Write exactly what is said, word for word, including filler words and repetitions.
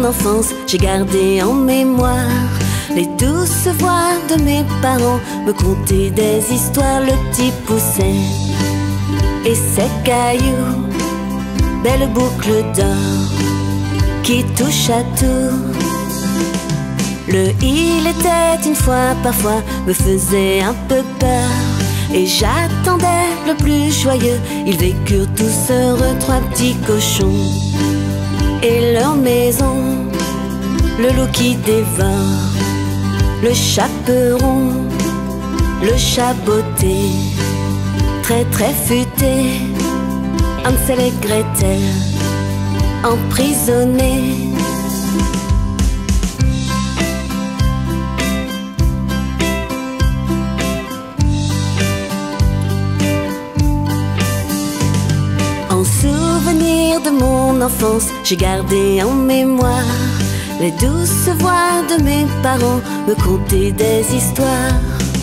mon enfance, j'ai gardé en mémoire les douces voix de mes parents me contaient des histoires. Le petit pousset et ses cailloux, belle boucle d'or qui touche à tout. Le il était une fois, parfois me faisait un peu peur, et j'attendais le plus joyeux. Ils vécurent tous heureux, trois petits cochons et leur maison, le loup qui dévore, le chaperon, le chat botté, très très futé, Hansel et Gretel emprisonnés. En souvenir de mon enfance, j'ai gardé en mémoire les douces voix de mes parents me contaient des histoires.